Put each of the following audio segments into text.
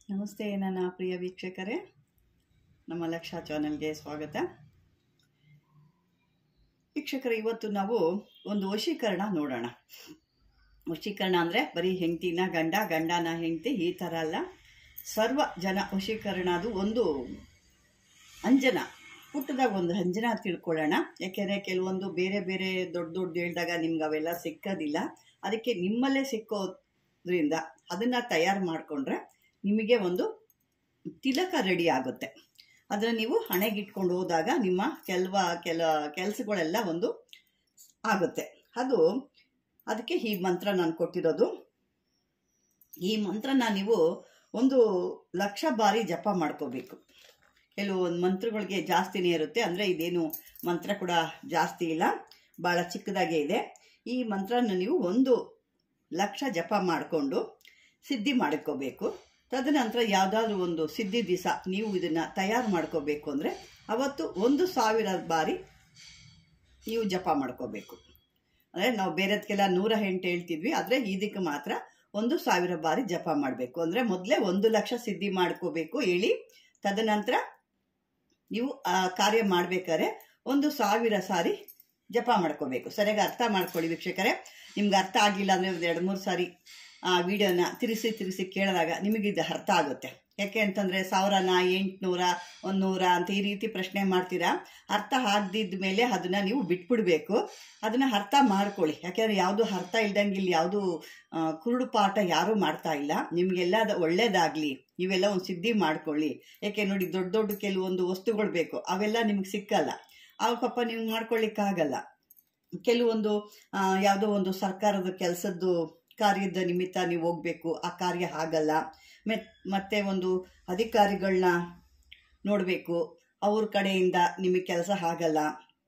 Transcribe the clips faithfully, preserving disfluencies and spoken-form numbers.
ನಮಸ್ತೆ ನನ್ನ ಪ್ರಿಯ ವೀಕ್ಷಕರೇ, ನಮ್ಮ ಲಕ್ಷ ಚಾನೆಲ್ಗೆ ಸ್ವಾಗತ. ವೀಕ್ಷಕರೇ, ಇವತ್ತು ನಾವು ಒಂದು ವಶೀಕರಣ ನೋಡೋಣ. ವಶೀಕರಣ ಅಂದರೆ ಬರೀ ಹೆಂಡತಿನ ಗಂಡ, ಗಂಡನ ಹೆಂಡತಿ ಈ ಥರ ಅಲ್ಲ. ಸರ್ವ ಜನ ವಶೀಕರಣ. ಅದು ಒಂದು ಅಂಜನ, ಪುಟ್ಟದಾಗ ಒಂದು ಅಂಜನ ತಿಳ್ಕೊಳ್ಳೋಣ. ಯಾಕೆಂದರೆ ಕೆಲವೊಂದು ಬೇರೆ ಬೇರೆ ದೊಡ್ಡ ದೊಡ್ಡ ಹೇಳಿದಾಗ ನಿಮ್ಗೆ ಅವೆಲ್ಲ ಸಿಕ್ಕೋದಿಲ್ಲ. ಅದಕ್ಕೆ ನಿಮ್ಮಲ್ಲೇ ಸಿಕ್ಕೋದ್ರಿಂದ ಅದನ್ನು ತಯಾರು ಮಾಡಿಕೊಂಡ್ರೆ ನಿಮಗೆ ಒಂದು ತಿಲಕ ರೆಡಿ ಆಗುತ್ತೆ. ಅದನ್ನು ನೀವು ಹಣೆಗಿಟ್ಕೊಂಡು ಹೋದಾಗ ನಿಮ್ಮ ಕೆಲವ ಕೆಲ ಕೆಲಸಗಳೆಲ್ಲ ಒಂದು ಆಗುತ್ತೆ. ಅದು ಅದಕ್ಕೆ ಈ ಮಂತ್ರ ನಾನು ಕೊಟ್ಟಿರೋದು. ಈ ಮಂತ್ರನ ನೀವು ಒಂದು ಲಕ್ಷ ಬಾರಿ ಜಪ ಮಾಡ್ಕೋಬೇಕು. ಕೆಲವೊಂದು ಮಂತ್ರಗಳಿಗೆ ಜಾಸ್ತಿನೇ ಇರುತ್ತೆ, ಅಂದರೆ ಇದೇನು ಮಂತ್ರ ಕೂಡ ಜಾಸ್ತಿ ಇಲ್ಲ, ಭಾಳ ಚಿಕ್ಕದಾಗೇ ಇದೆ. ಈ ಮಂತ್ರನ ನೀವು ಒಂದು ಲಕ್ಷ ಜಪ ಮಾಡಿಕೊಂಡು ಸಿದ್ಧಿ ಮಾಡ್ಕೋಬೇಕು. ತದನಂತರ ಯಾವುದಾದ್ರೂ ಒಂದು ಸಿದ್ಧಿ ದಿವಸ ನೀವು ಇದನ್ನು ತಯಾರು ಮಾಡ್ಕೋಬೇಕು ಅಂದರೆ ಅವತ್ತು ಒಂದು ಸಾವಿರ ಬಾರಿ ನೀವು ಜಪ ಮಾಡ್ಕೋಬೇಕು. ಅಂದರೆ ನಾವು ಬೇರೆದಕ್ಕೆಲ್ಲ ನೂರ ಎಂಟು ಹೇಳ್ತಿದ್ವಿ, ಆದರೆ ಇದಕ್ಕೆ ಮಾತ್ರ ಒಂದು ಸಾವಿರ ಬಾರಿ ಜಪ ಮಾಡಬೇಕು. ಅಂದರೆ ಮೊದಲೇ ಒಂದು ಲಕ್ಷ ಸಿದ್ಧಿ ಮಾಡ್ಕೋಬೇಕು ಹೇಳಿ, ತದನಂತರ ನೀವು ಆ ಕಾರ್ಯ ಮಾಡಬೇಕಾದ್ರೆ ಒಂದು ಸಾವಿರ ಸಾರಿ ಜಪ ಮಾಡ್ಕೋಬೇಕು. ಸರಿಯಾಗಿ ಅರ್ಥ ಮಾಡ್ಕೊಳ್ಳಿ ವೀಕ್ಷಕರೇ. ನಿಮ್ಗೆ ಅರ್ಥ ಆಗಿಲ್ಲ ಅಂದರೆ ಒಂದು ಎರಡು ಮೂರು ಸಾರಿ ಆ ವಿಡಿಯೋನ ತಿರುಗಿಸಿ ತಿರುಗಿಸಿ ಕೇಳಿದಾಗ ನಿಮಗಿದು ಅರ್ಥ ಆಗುತ್ತೆ. ಯಾಕೆ ಅಂತಂದರೆ ಸಾವಿರನ ಎಂಟುನೂರ ಒಂದು ನೂರ ಅಂತ ಈ ರೀತಿ ಪ್ರಶ್ನೆ ಮಾಡ್ತೀರಾ. ಅರ್ಥ ಆಗದಿದ್ದ ಮೇಲೆ ಅದನ್ನು ನೀವು ಬಿಟ್ಬಿಡ್ಬೇಕು. ಅದನ್ನು ಅರ್ಥ ಮಾಡ್ಕೊಳ್ಳಿ. ಯಾಕೆಂದರೆ ಯಾವುದು ಅರ್ಥ ಇಲ್ದಂಗೆ ಇಲ್ಲಿ ಯಾವುದು ಕುರುಡು ಪಾಠ ಯಾರೂ ಮಾಡ್ತಾ ಇಲ್ಲ. ನಿಮಗೆಲ್ಲ ಅದು ಒಳ್ಳೇದಾಗಲಿ, ನೀವೆಲ್ಲ ಒಂದು ಸಿದ್ಧಿ ಮಾಡ್ಕೊಳ್ಳಿ. ಯಾಕೆ ನೋಡಿ, ದೊಡ್ಡ ದೊಡ್ಡ ಕೆಲವೊಂದು ವಸ್ತುಗಳು ಬೇಕು, ಅವೆಲ್ಲ ನಿಮ್ಗೆ ಸಿಕ್ಕಲ್ಲ. ಅವು ಪಾಪ ನೀವು ಮಾಡ್ಕೊಳ್ಳಿಕ್ಕಾಗಲ್ಲ. ಕೆಲವೊಂದು ಯಾವುದೋ ಒಂದು ಸರ್ಕಾರದ ಕೆಲಸದ್ದು ಕಾರ್ಯದ ನಿಮಿತ್ತ ನೀವು ಹೋಗಬೇಕು, ಆ ಕಾರ್ಯ ಆಗಲ್ಲ. ಮತ್ತೆ ಒಂದು ಅಧಿಕಾರಿಗಳನ್ನ ನೋಡಬೇಕು, ಅವ್ರ ಕಡೆಯಿಂದ ನಿಮಗೆ ಕೆಲಸ ಆಗಲ್ಲ.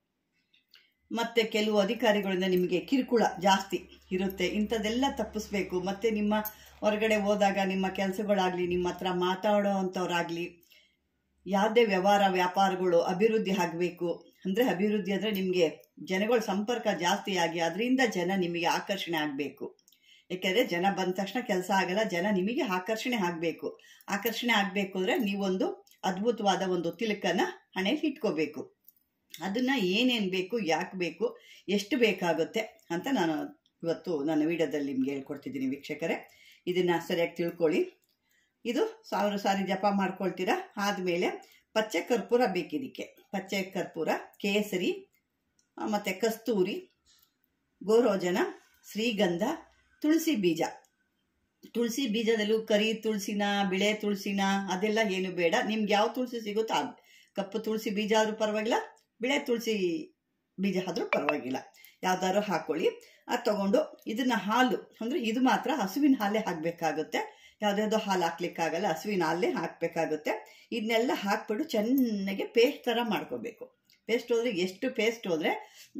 ಮತ್ತು ಕೆಲವು ಅಧಿಕಾರಿಗಳಿಂದ ನಿಮಗೆ ಕಿರುಕುಳ ಜಾಸ್ತಿ ಇರುತ್ತೆ. ಇಂಥದ್ದೆಲ್ಲ ತಪ್ಪಿಸ್ಬೇಕು. ಮತ್ತು ನಿಮ್ಮ ಹೊರಗಡೆ ಹೋದಾಗ ನಿಮ್ಮ ಕೆಲಸಗಳಾಗಲಿ, ನಿಮ್ಮ ಹತ್ರ ಮಾತಾಡೋ ಅಂಥವ್ರಾಗಲಿ, ಯಾವುದೇ ವ್ಯವಹಾರ ವ್ಯಾಪಾರಗಳು ಅಭಿವೃದ್ಧಿ ಆಗಬೇಕು. ಅಂದರೆ ಅಭಿವೃದ್ಧಿ ಅಂದರೆ ನಿಮಗೆ ಜನಗಳ ಸಂಪರ್ಕ ಜಾಸ್ತಿ ಆಗಿ ಅದರಿಂದ ಜನ ನಿಮಗೆ ಆಕರ್ಷಣೆ ಆಗಬೇಕು. ಯಾಕೆಂದರೆ ಜನ ಬಂದ ತಕ್ಷಣ ಕೆಲಸ ಆಗಲ್ಲ, ಜನ ನಿಮಗೆ ಆಕರ್ಷಣೆ ಆಗಬೇಕು. ಆಕರ್ಷಣೆ ಆಗಬೇಕು ಅಂದರೆ ನೀವೊಂದು ಅದ್ಭುತವಾದ ಒಂದು ತಿಲಕನ ಹಣೆಯಲ್ಲಿ ಇಟ್ಕೋಬೇಕು. ಅದನ್ನು ಏನೇನು ಬೇಕು, ಯಾಕೆ ಬೇಕು, ಎಷ್ಟು ಬೇಕಾಗುತ್ತೆ ಅಂತ ನಾನು ಇವತ್ತು ನನ್ನ ವಿಡಿಯೋದಲ್ಲಿ ನಿಮ್ಗೆ ಹೇಳ್ಕೊಡ್ತಿದ್ದೀನಿ ವೀಕ್ಷಕರೇ. ಇದನ್ನು ಸರಿಯಾಗಿ ತಿಳ್ಕೊಳ್ಳಿ. ಇದು ಸಾವಿರ ಸಾರಿ ಜಪ ಮಾಡ್ಕೊಳ್ತೀರಾ. ಆದಮೇಲೆ ಪಚ್ಚೆ ಕರ್ಪೂರ ಬೇಕಿದಕ್ಕೆ. ಪಚ್ಚೆ ಕರ್ಪೂರ, ಕೇಸರಿ, ಮತ್ತು ಕಸ್ತೂರಿ, ಗೋರೋಜನ, ಶ್ರೀಗಂಧ, ತುಳಸಿ ಬೀಜ. ತುಳಸಿ ಬೀಜದಲ್ಲೂ ಕರಿ ತುಳಸಿನ, ಬಿಳೆ ತುಳಸಿನ ಅದೆಲ್ಲ ಏನು ಬೇಡ. ನಿಮ್ಗೆ ಯಾವ ತುಳಸಿ ಸಿಗುತ್ತೋ ಆ ಕಪ್ಪು ತುಳಸಿ ಬೀಜ ಆದರೂ ಪರವಾಗಿಲ್ಲ, ಬಿಳೆ ತುಳಸಿ ಬೀಜ ಆದರೂ ಪರವಾಗಿಲ್ಲ, ಯಾವ್ದಾದ್ರು ಹಾಕ್ಕೊಳ್ಳಿ. ಅದು ತಗೊಂಡು ಇದನ್ನು ಹಾಲು ಅಂದರೆ ಇದು ಮಾತ್ರ ಹಸುವಿನ ಹಾಲೇ ಹಾಕಬೇಕಾಗುತ್ತೆ. ಯಾವುದ್ಯಾವುದೋ ಹಾಲು ಹಾಕ್ಲಿಕ್ಕಾಗಲ್ಲ, ಹಸುವಿನ ಹಾಲೇ ಹಾಕಬೇಕಾಗುತ್ತೆ. ಇದನ್ನೆಲ್ಲ ಹಾಕ್ಬಿಟ್ಟು ಚೆನ್ನಾಗಿ ಪೇಸ್ಟ್ ಥರ ಮಾಡ್ಕೋಬೇಕು. ಪೇಸ್ಟ್ ಹೋದರೆ ಎಷ್ಟು ಪೇಸ್ಟ್ ಹೋದರೆ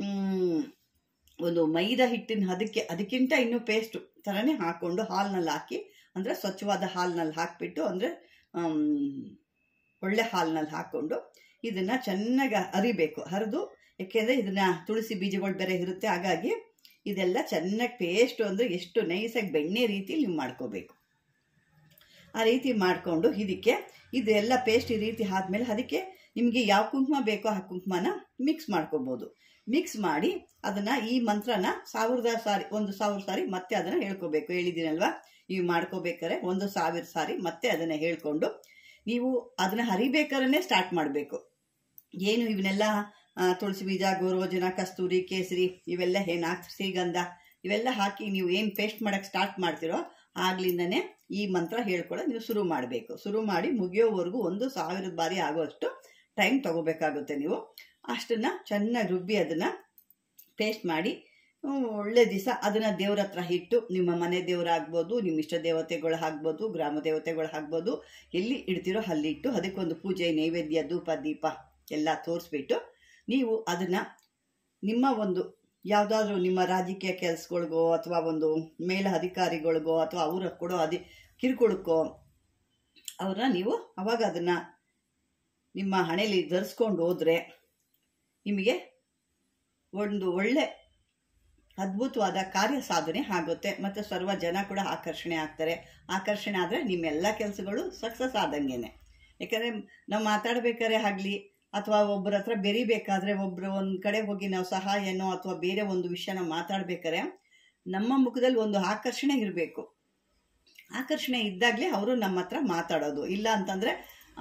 ಒಂದು ಮೈದಾ ಹಿಟ್ಟಿನ ಅದಕ್ಕೆ ಅದಕ್ಕಿಂತ ಇನ್ನೂ ಪೇಸ್ಟು ಥರನೇ ಹಾಕ್ಕೊಂಡು ಹಾಲಿನಲ್ಲಿ ಹಾಕಿ, ಅಂದರೆ ಸ್ವಚ್ಛವಾದ ಹಾಲಿನಲ್ಲಿ ಹಾಕಿಬಿಟ್ಟು, ಅಂದರೆ ಒಳ್ಳೆ ಹಾಲಿನಲ್ಲಿ ಹಾಕ್ಕೊಂಡು ಇದನ್ನು ಚೆನ್ನಾಗಿ ಅರಿಬೇಕು. ಹರಿದು, ಏಕೆಂದರೆ ಇದನ್ನು ತುಳಸಿ ಬೀಜಗಳು ಬೇರೆ ಇರುತ್ತೆ, ಹಾಗಾಗಿ ಇದೆಲ್ಲ ಚೆನ್ನಾಗಿ ಪೇಸ್ಟು ಅಂದರೆ ಎಷ್ಟು ನೈಸಾಗಿ ಬೆಣ್ಣೆ ರೀತಿ ನೀವು ಮಾಡ್ಕೋಬೇಕು. ಆ ರೀತಿ ಮಾಡಿಕೊಂಡು ಇದಕ್ಕೆ ಇದೆಲ್ಲ ಪೇಸ್ಟ್ ಈ ರೀತಿ ಆದಮೇಲೆ ಅದಕ್ಕೆ ನಿಮಗೆ ಯಾವ ಕುಂಕುಮ ಬೇಕೋ ಆ ಕುಂಕುಮನ ಮಿಕ್ಸ್ ಮಾಡ್ಕೋಬೋದು. ಮಿಕ್ಸ್ ಮಾಡಿ ಅದನ್ನು, ಈ ಮಂತ್ರನ ಸಾವಿರದ ಸಾರಿ ಒಂದು ಸಾವಿರ ಸಾರಿ ಮತ್ತೆ ಅದನ್ನು ಹೇಳ್ಕೋಬೇಕು. ಹೇಳಿದ್ದೀನಲ್ವ, ನೀವು ಮಾಡ್ಕೋಬೇಕಾದ್ರೆ ಒಂದು ಸಾವಿರ ಸಾರಿ ಮತ್ತೆ ಅದನ್ನು ಹೇಳ್ಕೊಂಡು ನೀವು ಅದನ್ನು ಹರಿಬೇಕಾದ್ರೆ ಸ್ಟಾರ್ಟ್ ಮಾಡಬೇಕು. ಏನು ಇವನ್ನೆಲ್ಲ ತುಳಸಿ ಬೀಜ, ಗೋರೋಜನ, ಕಸ್ತೂರಿ, ಕೇಸರಿ ಇವೆಲ್ಲ ಏನು ಹಾಕಿ, ಶ್ರೀಗಂಧ ಇವೆಲ್ಲ ಹಾಕಿ ನೀವು ಏನು ಪೇಸ್ಟ್ ಮಾಡೋಕ್ಕೆ ಸ್ಟಾರ್ಟ್ ಮಾಡ್ತೀರೋ ಆಗ್ಲಿಂದನೇ ಈ ಮಂತ್ರ ಹೇಳ್ಕೊಳ್ಳೋ ನೀವು ಶುರು ಮಾಡಬೇಕು. ಶುರು ಮಾಡಿ ಮುಗಿಯೋವರೆಗೂ ಒಂದು ಸಾವಿರದ ಬಾರಿ ಆಗೋಷ್ಟು ಟೈಮ್ ತಗೋಬೇಕಾಗುತ್ತೆ. ನೀವು ಅಷ್ಟನ್ನು ಚೆನ್ನಾಗಿ ರುಬ್ಬಿ ಅದನ್ನು ಪೇಸ್ಟ್ ಮಾಡಿ ಒಳ್ಳೆ ದಿವಸ ಅದನ್ನು ದೇವ್ರ ಹತ್ರ ಇಟ್ಟು, ನಿಮ್ಮ ಮನೆ ದೇವರಾಗ್ಬೋದು, ನಿಮ್ಮ ಇಷ್ಟ ದೇವತೆಗಳು ಆಗ್ಬೋದು, ಗ್ರಾಮ ದೇವತೆಗಳು ಆಗ್ಬೋದು, ಎಲ್ಲಿ ಇಡ್ತೀರೋ ಅಲ್ಲಿಟ್ಟು ಅದಕ್ಕೊಂದು ಪೂಜೆ, ನೈವೇದ್ಯ, ಧೂಪ, ದೀಪ ಎಲ್ಲ ತೋರಿಸ್ಬಿಟ್ಟು ನೀವು ಅದನ್ನು ನಿಮ್ಮ ಒಂದು ಯಾವುದಾದ್ರೂ ನಿಮ್ಮ ರಾಜಕೀಯ ಕೆಲಸಗಳಿಗೋ ಅಥವಾ ಒಂದು ಮೇಲ ಅಧಿಕಾರಿಗಳಿಗೋ ಅಥವಾ ಅವರ ಕೊಡೋ ಅಧಿ ಕಿರುಕುಳಕ್ಕೋ ಅವ್ರನ್ನ ನೀವು ಅವಾಗ ಅದನ್ನು ನಿಮ್ಮ ಹಣೆಯಲ್ಲಿ ಧರಿಸ್ಕೊಂಡು ಹೋದರೆ ನಿಮಗೆ ಒಂದು ಒಳ್ಳೆ ಅದ್ಭುತವಾದ ಕಾರ್ಯ ಸಾಧನೆ ಆಗುತ್ತೆ ಮತ್ತು ಸರ್ವ ಜನ ಕೂಡ ಆಕರ್ಷಣೆ ಆಗ್ತಾರೆ. ಆಕರ್ಷಣೆ ಆದರೆ ನಿಮ್ಮೆಲ್ಲ ಕೆಲಸಗಳು ಸಕ್ಸಸ್ ಆದಂಗೆನೆ. ಯಾಕಂದರೆ ನಾವು ಮಾತಾಡಬೇಕಾದ್ರೆ ಆಗಲಿ ಅಥವಾ ಒಬ್ಬರ ಹತ್ರ ಬೆರಿಬೇಕಾದ್ರೆ ಒಬ್ಬರು ಒಂದು ಕಡೆ ಹೋಗಿ ನಾವು ಸಹಾಯನೋ ಅಥವಾ ಬೇರೆ ಒಂದು ವಿಷಯನ ಮಾತಾಡ್ಬೇಕಾದ್ರೆ ನಮ್ಮ ಮುಖದಲ್ಲಿ ಒಂದು ಆಕರ್ಷಣೆ ಇರಬೇಕು. ಆಕರ್ಷಣೆ ಇದ್ದಾಗಲೇ ಅವರು ನಮ್ಮ ಹತ್ರ ಮಾತಾಡೋದು. ಇಲ್ಲ ಅಂತಂದರೆ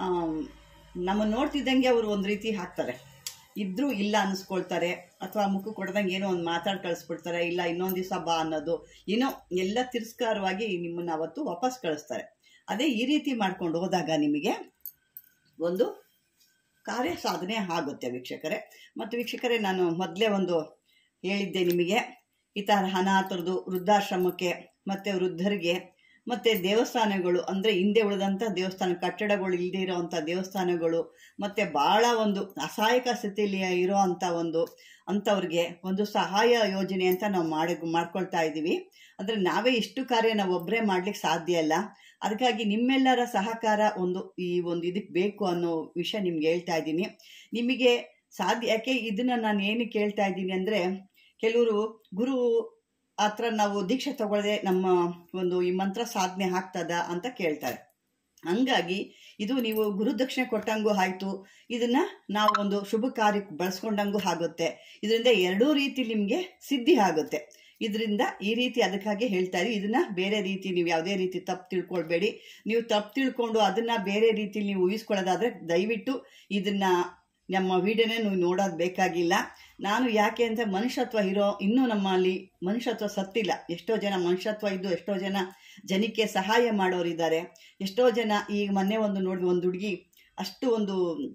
ನಮ್ಮ ನೋಡ್ತಿದ್ದಂಗೆ ಅವರು ಒಂದು ರೀತಿ ಹಾಕ್ತಾರೆ, ಇದ್ರೂ ಇಲ್ಲ ಅನ್ನಿಸ್ಕೊಳ್ತಾರೆ, ಅಥವಾ ಮುಖ ಕೊಡ್ದಂಗೆ ಏನೋ ಒಂದು ಮಾತಾಡಿ ಕಳಿಸ್ಬಿಡ್ತಾರೆ, ಇಲ್ಲ ಇನ್ನೊಂದು ದಿವಸ ಬಾ ಅನ್ನೋದು, ಏನೋ ಎಲ್ಲ ತಿರಸ್ಕಾರವಾಗಿ ನಿಮ್ಮನ್ನು ಅವತ್ತು ವಾಪಸ್ ಕಳಿಸ್ತಾರೆ. ಅದೇ ಈ ರೀತಿ ಮಾಡ್ಕೊಂಡು ಹೋದಾಗ ನಿಮಗೆ ಒಂದು ಕಾರ್ಯ ಸಾಧನೆ ಆಗುತ್ತೆ ವೀಕ್ಷಕರೇ. ಮತ್ತು ವೀಕ್ಷಕರೇ, ನಾನು ಮೊದಲೇ ಒಂದು ಹೇಳಿದ್ದೆ ನಿಮಗೆ, ಈ ಥರ ಅನಾಥರದು ವೃದ್ಧಾಶ್ರಮಕ್ಕೆ ಮತ್ತು ವೃದ್ಧರಿಗೆ ಮತ್ತು ದೇವಸ್ಥಾನಗಳು ಅಂದರೆ ಹಿಂದೆ ಉಳಿದಂಥ ದೇವಸ್ಥಾನ ಕಟ್ಟಡಗಳು ಇಲ್ಲದೆ ಇರೋವಂಥ ದೇವಸ್ಥಾನಗಳು ಮತ್ತು ಭಾಳ ಒಂದು ಅಸಹಾಯಕ ಸ್ಥಿತಿಯಲ್ಲಿ ಇರೋ ಅಂಥ ಒಂದು ಅಂಥವ್ರಿಗೆ ಒಂದು ಸಹಾಯ ಯೋಜನೆ ಅಂತ ನಾವು ಮಾಡಿ ಮಾಡ್ಕೊಳ್ತಾ ಇದ್ದೀವಿ. ಅಂದರೆ ನಾವೇ ಇಷ್ಟು ಕಾರ್ಯ ನಾವು ಒಬ್ಬರೇ ಮಾಡ್ಲಿಕ್ಕೆ ಸಾಧ್ಯ ಇಲ್ಲ. ಅದಕ್ಕಾಗಿ ನಿಮ್ಮೆಲ್ಲರ ಸಹಕಾರ ಒಂದು ಈ ಒಂದು ಇದಕ್ಕೆ ಬೇಕು ಅನ್ನೋ ವಿಷಯ ನಿಮ್ಗೆ ಹೇಳ್ತಾ ಇದ್ದೀನಿ. ನಿಮಗೆ ಸಾಧ್ಯ, ಯಾಕೆ ಇದನ್ನು ನಾನು ಏನಕ್ಕೆ ಹೇಳ್ತಾ ಇದ್ದೀನಿ ಅಂದರೆ, ಕೆಲವರು ಗುರು ಹತ್ರ ನಾವು ದೀಕ್ಷೆ ತಗೊಳ್ಳದೆ ನಮ್ಮ ಒಂದು ಈ ಮಂತ್ರ ಸಾಧನೆ ಆಗ್ತದ ಅಂತ ಕೇಳ್ತಾರೆ. ಹಂಗಾಗಿ ಇದು ನೀವು ಗುರುದಕ್ಷಿಣೆ ಕೊಟ್ಟಂಗೂ ಆಯಿತು, ಇದನ್ನು ನಾವು ಒಂದು ಶುಭ ಕಾರ್ಯಕ್ಕೆ ಬಳಸ್ಕೊಂಡಂಗೂ ಆಗುತ್ತೆ. ಇದರಿಂದ ಎರಡೂ ರೀತಿ ನಿಮಗೆ ಸಿದ್ಧಿ ಆಗುತ್ತೆ. ಇದರಿಂದ ಈ ರೀತಿ ಅದಕ್ಕಾಗಿ ಹೇಳ್ತಾ ಇದ್ದೀವಿ. ಇದನ್ನು ಬೇರೆ ರೀತಿ ನೀವು ಯಾವುದೇ ರೀತಿ ತಪ್ಪು ತಿಳ್ಕೊಳ್ಬೇಡಿ. ನೀವು ತಪ್ಪು ತಿಳ್ಕೊಂಡು ಅದನ್ನು ಬೇರೆ ರೀತಿಲಿ ನೀವು ಊಹಿಸ್ಕೊಳ್ಳೋದಾದರೆ ದಯವಿಟ್ಟು ಇದನ್ನು ನಮ್ಮ ವಿಡಿಯೋನೇ ನೀವು ನೋಡೋದು ಬೇಕಾಗಿಲ್ಲ. ನಾನು ಯಾಕೆ ಅಂತ ಮನುಷ್ಯತ್ವ ಇರೋ ಇನ್ನೂ ನಮ್ಮಲ್ಲಿ ಮನುಷ್ಯತ್ವ ಸತ್ತಿಲ್ಲ. ಎಷ್ಟೋ ಜನ ಮನುಷ್ಯತ್ವ ಇದ್ದು ಎಷ್ಟೋ ಜನ ಜನಕ್ಕೆ ಸಹಾಯ ಮಾಡೋರಿದ್ದಾರೆ. ಎಷ್ಟೋ ಜನ ಈಗ ಮೊನ್ನೆ ಒಂದು ನೋಡಿ ಒಂದು ಹುಡುಗಿ ಅಷ್ಟು ಒಂದು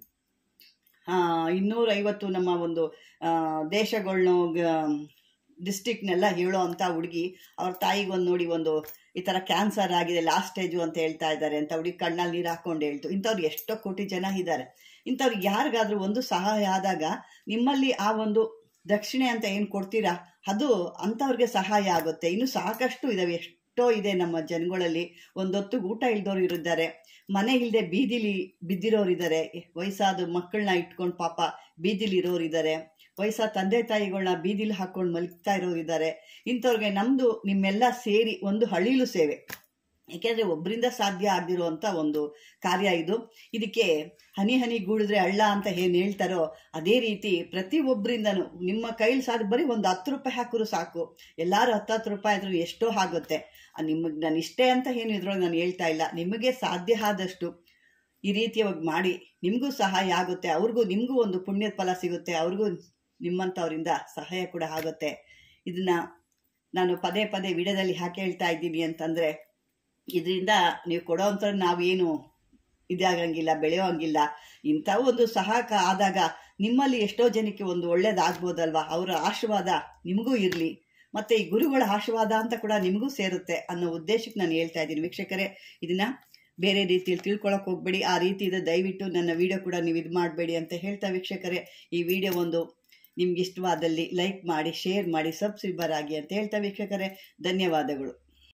ಇನ್ನೂರೈವತ್ತು ನಮ್ಮ ಒಂದು ದೇಶಗಳನ್ನ ಡಿಸ್ಟಿಕ್ನೆಲ್ಲ ಹೇಳೋ ಅಂಥ ಹುಡುಗಿ ಅವ್ರ ತಾಯಿಗೊಂದು ನೋಡಿ ಒಂದು ಈ ಥರ ಕ್ಯಾನ್ಸರ್ ಆಗಿದೆ ಲಾಸ್ಟ್ ಸ್ಟೇಜು ಅಂತ ಹೇಳ್ತಾ ಇದ್ದಾರೆ ಅಂತ ಹುಡುಗಿ ಕಣ್ಣಲ್ಲಿ ನೀರು ಹಾಕ್ಕೊಂಡು ಹೇಳ್ತು. ಇಂಥವ್ರು ಎಷ್ಟೋ ಕೋಟಿ ಜನ ಇದ್ದಾರೆ. ಇಂಥವ್ರಿಗೆ ಯಾರಿಗಾದ್ರೂ ಒಂದು ಸಹಾಯ ಆದಾಗ ನಿಮ್ಮಲ್ಲಿ ಆ ಒಂದು ದಕ್ಷಿಣೆ ಅಂತ ಏನು ಕೊಡ್ತೀರಾ ಅದು ಅಂಥವ್ರಿಗೆ ಸಹಾಯ ಆಗುತ್ತೆ. ಇನ್ನು ಸಾಕಷ್ಟು ಇದ್ದಾವೆ, ಎಷ್ಟೋ ಇದೆ ನಮ್ಮ ಜನಗಳಲ್ಲಿ. ಒಂದೊತ್ತು ಊಟ ಇಲ್ದವ್ರು ಇರಿದ್ದಾರೆ, ಮನೆ ಇಲ್ಲದೆ ಬೀದಿಲಿ ಬಿದ್ದಿರೋರಿದ್ದಾರೆ, ವಯಸ್ಸಾದ ಮಕ್ಕಳನ್ನ ಇಟ್ಕೊಂಡು ಪಾಪ ಬೀದಿಲಿ ಇರೋರಿದ್ದಾರೆ, ವಯಸ್ಸಾದ ತಂದೆ ತಾಯಿಗಳನ್ನ ಬೀದಿಲಿ ಹಾಕ್ಕೊಂಡು ಮಲಗ್ತಾ ಇರೋರಿದ್ದಾರೆ. ಇಂಥವ್ರಿಗೆ ನಮ್ಮದು ನಿಮ್ಮೆಲ್ಲ ಸೇರಿ ಒಂದು ಹಳಿಲು ಸೇವೆ. ಏಕೆಂದರೆ ಒಬ್ಬರಿಂದ ಸಾಧ್ಯ ಆಗದಿರುವಂಥ ಒಂದು ಕಾರ್ಯ ಇದು. ಇದಕ್ಕೆ ಹನಿ ಹನಿ ಗೂಡಿದ್ರೆ ಹಳ್ಳ ಅಂತ ಏನು ಹೇಳ್ತಾರೋ ಅದೇ ರೀತಿ ಪ್ರತಿಯೊಬ್ಬರಿಂದನೂ ನಿಮ್ಮ ಕೈಲಿ ಸಾಧ್ಯ ಬರೀ ಒಂದು ಹತ್ತು ರೂಪಾಯಿ ಹಾಕಿದ್ರು ಸಾಕು. ಎಲ್ಲರೂ ಹತ್ತು ಹತ್ತು ರೂಪಾಯಿ ಆದರೂ ಎಷ್ಟೋ ಆಗುತ್ತೆ. ನಿಮಗೆ ನಾನು ಇಷ್ಟೇ ಅಂತ ಏನು ಇದ್ರೊಳಗೆ ನಾನು ಹೇಳ್ತಾ ಇಲ್ಲ. ನಿಮಗೆ ಸಾಧ್ಯ ಆದಷ್ಟು ಈ ರೀತಿಯಾಗಿ ಮಾಡಿ ನಿಮಗೂ ಸಹಾಯ ಆಗುತ್ತೆ. ಅವ್ರಿಗೂ ನಿಮಗೂ ಒಂದು ಪುಣ್ಯದ ಫಲ ಸಿಗುತ್ತೆ, ಅವ್ರಿಗೂ ನಿಮ್ಮಂಥವರಿಂದ ಸಹಾಯ ಕೂಡ ಆಗುತ್ತೆ. ಇದನ್ನು ನಾನು ಪದೇ ಪದೇ ವಿಡಿಯೋದಲ್ಲಿ ಯಾಕೆ ಹೇಳ್ತಾ ಇದ್ದೀನಿ ಅಂತಂದರೆ, ಇದರಿಂದ ನೀವು ಕೊಡೋವಂಥ ನಾವೇನು ಇದಾಗಂಗಿಲ್ಲ, ಬೆಳೆಯೋಂಗಿಲ್ಲ. ಇಂಥ ಒಂದು ಸಹಾಯ ಆದಾಗ ನಿಮ್ಮಲ್ಲಿ ಎಷ್ಟೋ ಜನಕ್ಕೆ ಒಂದು ಒಳ್ಳೇದಾಗ್ಬೋದಲ್ವ. ಅವರ ಆಶೀರ್ವಾದ ನಿಮಗೂ ಇರಲಿ, ಮತ್ತು ಈ ಗುರುಗಳ ಆಶೀರ್ವಾದ ಅಂತ ಕೂಡ ನಿಮಗೂ ಸೇರುತ್ತೆ ಅನ್ನೋ ಉದ್ದೇಶಕ್ಕೆ ನಾನು ಹೇಳ್ತಾ ಇದ್ದೀನಿ ವೀಕ್ಷಕರೇ. ಇದನ್ನು ಬೇರೆ ರೀತಿಯಲ್ಲಿ ತಿಳ್ಕೊಳಕ್ಕೆ ಹೋಗ್ಬೇಡಿ. ಆ ರೀತಿ ಇದೆ, ದಯವಿಟ್ಟು ನನ್ನ ವಿಡಿಯೋ ಕೂಡ ನೀವು ಇದು ಮಾಡಬೇಡಿ ಅಂತ ಹೇಳ್ತಾ ವೀಕ್ಷಕರೇ, ಈ ವಿಡಿಯೋ ಒಂದು ನಿಮ್ಗೆ ಇಷ್ಟವಾದಲ್ಲಿ ಲೈಕ್ ಮಾಡಿ, ಶೇರ್ ಮಾಡಿ, ಸಬ್ಸ್ಕ್ರೈಬರ್ ಆಗಿ ಅಂತ ಹೇಳ್ತಾ ವೀಕ್ಷಕರೇ, ಧನ್ಯವಾದಗಳು.